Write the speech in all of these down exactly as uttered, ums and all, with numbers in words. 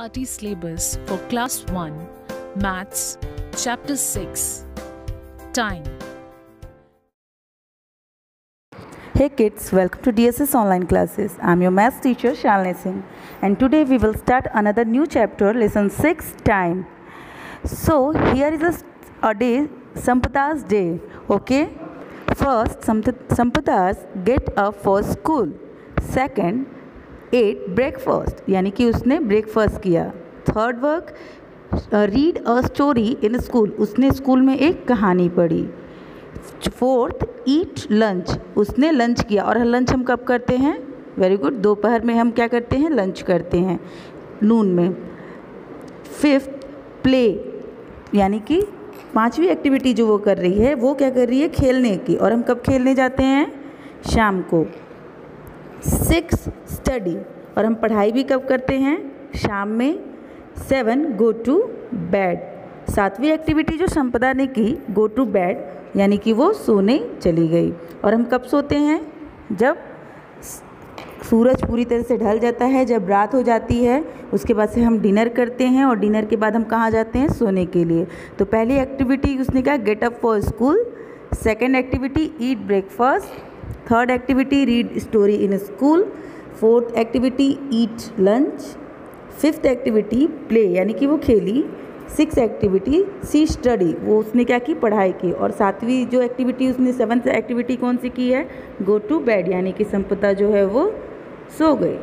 R T syllabus for Class one, Maths, Chapter six. Time. Hey kids, welcome to D S S online classes. I'm your maths teacher Shalini Singh, and today we will start another new chapter, lesson six, time. So here is a, a day, Sampada's day. Okay, first Sampada's get up for school. Second, ate breakfast, यानी कि उसने breakfast किया. Third work, read a story in school, उसने school में एक कहानी पढ़ी. Fourth, eat lunch, उसने लंच किया. और लंच हम कब करते हैं? वेरी गुड, दोपहर में हम क्या करते हैं? लंच करते हैं, नून में. फिफ्थ, प्ले, यानी कि पांचवी एक्टिविटी जो वो कर रही है वो क्या कर रही है? खेलने की. और हम कब खेलने जाते हैं? शाम को. सिक्स, स्टडी, और हम पढ़ाई भी कब करते हैं? शाम में. सेवन, गो टू बेड, सातवीं एक्टिविटी जो संपदा ने की, गो टू बेड, यानी कि वो सोने चली गई. और हम कब सोते हैं? जब सूरज पूरी तरह से ढल जाता है, जब रात हो जाती है, उसके बाद से हम डिनर करते हैं. और डिनर के बाद हम कहाँ जाते हैं? सोने के लिए. तो पहली एक्टिविटी उसने कहा get up for school. Second activity eat breakfast. Third activity read story in school. Fourth activity eat lunch. Fifth activity play, यानी कि वो खेली. सिक्स एक्टिविटी सी स्टडी, वो उसने क्या की? पढ़ाई की. और सातवीं जो एक्टिविटी उसने सेवन्थ एक्टिविटी कौन सी की है? गो टू बेड, यानी कि संपदा जो है वो सो गई.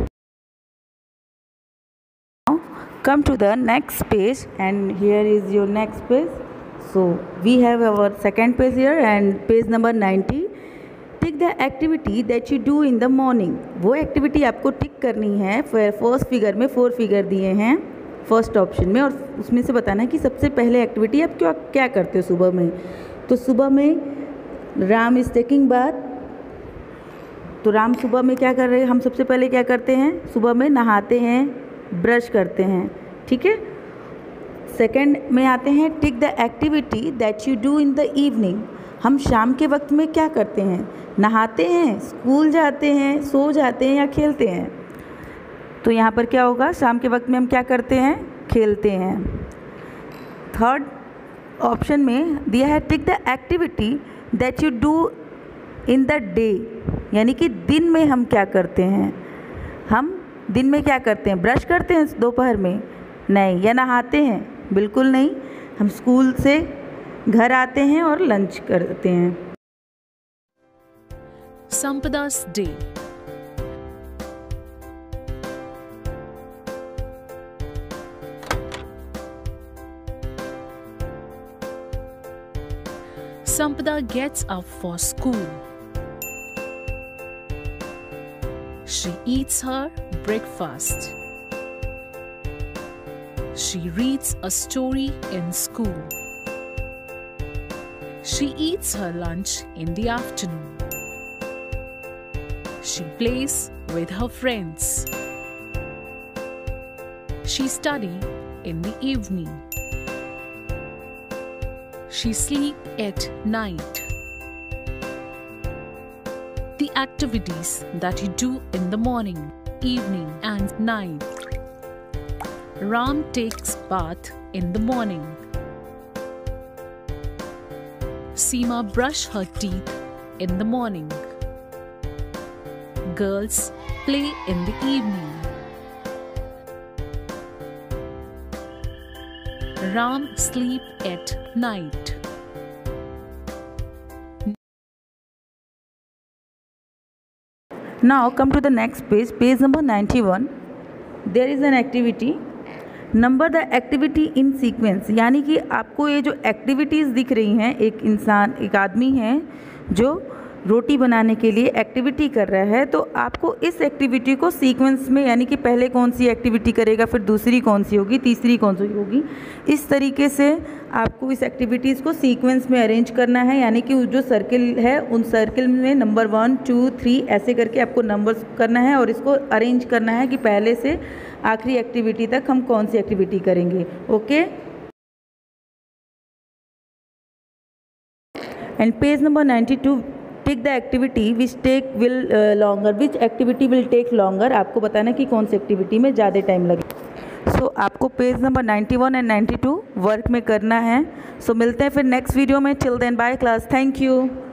Come to the next page and here is your next page. So we have our second page here and page number ninety. Tick the activity that you do in the morning, वो activity आपको tick करनी है. First figure में four figure दिए हैं first option में, और उसमें से बताना है कि सबसे पहले एक्टिविटी आप क्या क्या करते हो सुबह में. तो सुबह में राम इज टेकिंग बाथ, तो राम सुबह में क्या कर रहे हैं? हम सबसे पहले क्या करते हैं? सुबह में नहाते हैं, ब्रश करते हैं. ठीक है. सेकेंड में आते हैं tick the activity that you do in the evening, हम शाम के वक्त में क्या करते हैं? नहाते हैं, स्कूल जाते हैं, सो जाते हैं या खेलते हैं. तो यहाँ पर क्या होगा? शाम के वक्त में हम क्या करते हैं? खेलते हैं. थर्ड ऑप्शन में दिया है tick the activity that you do in the day, यानी कि दिन में हम क्या करते हैं? हम दिन में क्या करते हैं? ब्रश करते हैं दोपहर में? नहीं. या नहाते हैं? बिल्कुल नहीं. हम स्कूल से घर आते हैं और लंच करते हैं. Sampada's day. Sampada gets up for school. She eats her breakfast. She reads a story in school. She eats her lunch in the afternoon. She plays with her friends. She studies in the evening. She sleeps at night. The activities that you do in the morning, evening and night. Ram takes bath in the morning. Seema brush her teeth in the morning. Girls play in the evening. Ram sleep at night. Now come to the next page, page number ninety-one. There is an activity. Number the activity in sequence, यानी कि आपको ये जो activities दिख रही हैं, एक इंसान, एक आदमी है जो रोटी बनाने के लिए एक्टिविटी कर रहा है. तो आपको इस एक्टिविटी को सीक्वेंस में, यानी कि पहले कौन सी एक्टिविटी करेगा, फिर दूसरी कौन सी होगी, तीसरी कौन सी होगी, इस तरीके से आपको इस एक्टिविटीज़ को सीक्वेंस में अरेंज करना है. यानी कि जो सर्किल है उन सर्किल में नंबर वन टू थ्री ऐसे करके आपको नंबर्स करना है और इसको अरेंज करना है कि पहले से आखिरी एक्टिविटी तक हम कौन सी एक्टिविटी करेंगे. Okay. And page number ninety two, tick the activity which take will longer, which activity will take longer, आपको बताना कि कौन सी एक्टिविटी में ज़्यादा टाइम लगे. सो आपको page number ninety one and ninety two work में करना है. सो so, मिलते हैं फिर नेक्स्ट वीडियो में. Till then bye class. Thank you.